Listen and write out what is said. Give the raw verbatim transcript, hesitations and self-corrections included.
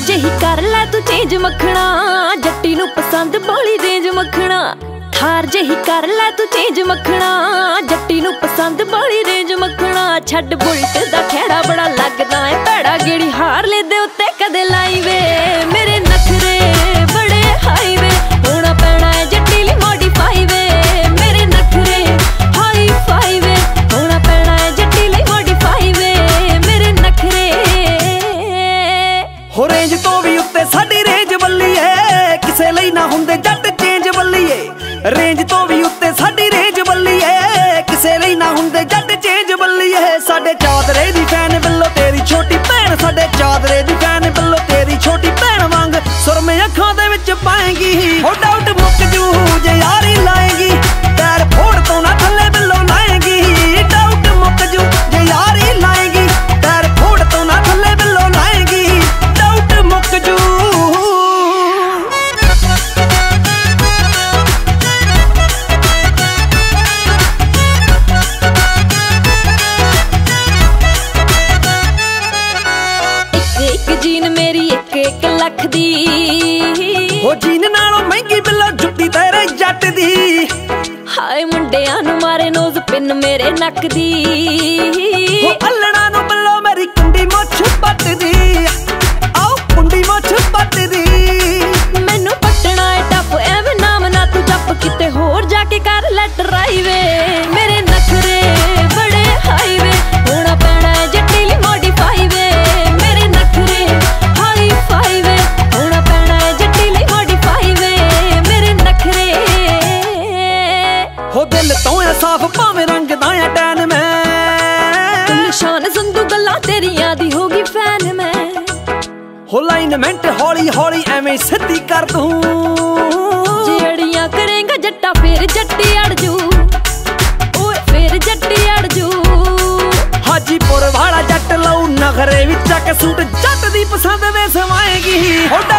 ਜਿਹੀ ਕਰ ਲੈ ਤੂੰ ਚੇਂਜ ਮੱਖਣਾ, ਜੱਟੀ ਨੂੰ ਪਸੰਦ ਬੋਲੀ ਰੇਂਜ ਮੱਖਣਾ। ਥਾਰ ਜਿਹੀ ਕਰ ਲੈ ਤੂੰ ਚੇਂਜ ਮੱਖਣਾ, ਜੱਟੀ ਨੂੰ ਪਸੰਦ ਬੋਲੀ ਰੇਂਜ ਮੱਖਣਾ। ਛੱਡ ਬੁਲਟ ਦਾ ਖੇੜਾ ਬੜਾ ਲੱਗਦਾ ਏ ਭੈੜਾ, ਗੇੜੀ ਹਾਰਲੇ ਦੇ ਉੱਤੇ ਕਦੇ ਲਾਈ ਵੇ। ਮੇਰੇ ਨਖਰੇ ਬੜੇ ਹਾਈ ਵੇ, ਹੋਣਾ ਪੈਣਾ ਏ ਜੱਟੀ ਲਈ ਮੋਡੀਫਾਈ ਵੇ। ਮੇਰੇ ਨਖਰੇ ਹਾਈ ਫਾਈ ਵੇ, ਹੋਣਾ ਪੈਣਾ ਏ ਜੱਟੀ ਲਈ ਮੋਡੀਫਾਈ ਵੇ। ਮੇਰੇ ਨਖਰੇ ਹੋ ਰੇਂਜ ਤੋਂ ਵੀ ਉੱਤੇ ਸਾਡੀ ਰੇਂਜ ਬੱਲੀਏ, ਕਿਸੇ ਲਈ ਨਾ ਹੁੰਦੇ ਜੱਟ ਚੇਂਜ ਬੱਲੀਏ। ਰੇਂਜ ਤੋਂ ਵੀ ਉੱਤੇ ਸਾਡੀ ਰੇਂਜ ਬੱਲੀਏ, ਕਿਸੇ ਲਈ ਨਾ ਹੁੰਦੇ ਜੱਟ ਚੇਂਜ ਬੱਲੀਏ। ਸਾਡੇ ਚਾਦਰੇ ਦੀ ਫੈਨ ਵੱਲੋਂ ਤੇਰੀ ਛੋਟੀ ਭੈਣ, ਸਾਡੇ ਚਾਦਰੇ ਦੀ ਫੈਨ ਵੱਲੋਂ ਤੇਰੀ ਛੋਟੀ ਭੈਣ ਵਾਂਗ ਸੁਰਮੇ ਅੱਖਾਂ ਦੇ ਵਿੱਚ ਪਾਏਗੀ। ਹੋ ਡਾਊਟ ਮੁੱਕ ਜੂ ਜੇ ਯਾਰੀ ਲਾਏਗੀ, ਪੈਰ ਫੋੜ ਤੋਂ ਨਾ ਥੱਲੇ ਵੱਲੋਂ ਲਾਏਗੀ। ਡਾਊਟ ਮੁੱਕ ਜੂ ਜੇ ਯਾਰੀ ਲਾਏਗੀ, ਪੈਰ ਫੋੜ ਤੋਂ ਨਾ ਥੱਲੇ ਵੱਲੋਂ ਲਾਏਗੀ। ਡਾਊਟ ਮੁੱਕ ਜੂ। ਜੀਨ ਮੇਰੀ ਇੱਕ ਇੱਕ ਲੱਖ ਦੀ, ਹੋ ਜੀਨ ਨਾਲੋਂ ਮਹਿੰਗੀ ਬਿੱਲੋ ਜੁੱਤੀ ਤੇਰੇ ਜੱਟ ਦੀ। ਹਾਏ ਮੁੰਡਿਆਂ ਨੂੰ ਮਾਰੇ ਨੋਜ਼ ਪਿੰਨ ਮੇਰੇ ਨੱਕ ਦੀ। ਹੋ ਅੱਲਣਾ ਨੂੰ ਬਿੱਲੋ ਮੇਰੀ ਕੁੰਡੀ ਮੁੱਛ ਪੱਟਦੀ, ਆਓ ਕੁੰਡੀ ਮੁੱਛ ਪੱਟਦੀ। ਮੈਨੂੰ ਪੱਟਣਾ ਏ ਟੱਪ ਐਵੇਂ ਨਾਮ ਨਾ ਤੂੰ ਜੱਪ, ਕਿਤੇ ਹੋਰ ਜਾ ਕੇ ਕਰ ਲੈ ਟਰਾਈ ਵੇ। ਮੇਰੇ ਨਖਰੇ ਬੜੇ ਹਾਈ ਵੇ, ਹੋਣਾ ਪੈਣਾ ਏ ਜੱਟੀ ਲਈ ਮੋਡੀਫਾਈ ਵੇ। ਮੇਰੇ ਨਖਰੇ ਹਾਈ ਫਾਈ ਵੇ, ਹੋਣਾ ਪੈਣਾ ਏ ਜੱਟੀ ਲਈ ਮੋਡੀਫਾਈ ਵੇ। ਮੇਰੇ ਨਖਰੇ ਹੋ ਦਿਲ ਤੋਂ ਐ ਸਾਫ ਭਾਵੇਂ ਰੰਗ ਦਾ ਐ ਟੈਨ ਮੈਂ। ਨਿਸ਼ਾਨ ਸੰਧੂ ਗੱਲਾਂ ਤੇਰੀਆਂ ਦੀ ਹੋਗੀ ਫੈਨ ਮੈਂ। ਹੋ ਲਾਈਨਮੈਂਟ ਹੌਲੀ ਹੌਲੀ ਐਵੇਂ ਸਿੱਧੀ ਕਰ ਦੂੰ, ਜਿਹੜੀਆਂ ਕਰੇਂਗਾ ਜੱਟਾ ਫੇਰ ਜੱਟੀ ਅੜ ਜੂ, ਓਏ ਫੇਰ ਜੱਟੀ ਅੜ ਜੂ। ਹਾਜੀਪੁਰ ਵਾਲਾ ਜੱਟ ਲਊ ਨਖਰੇ ਵਿੱਚ ਚੱਕ ਸੂਟ, ਜੱਟ ਦੀ ਪਸੰਦ ਦੇ ਸਵਾਏਗੀ। ਹੋ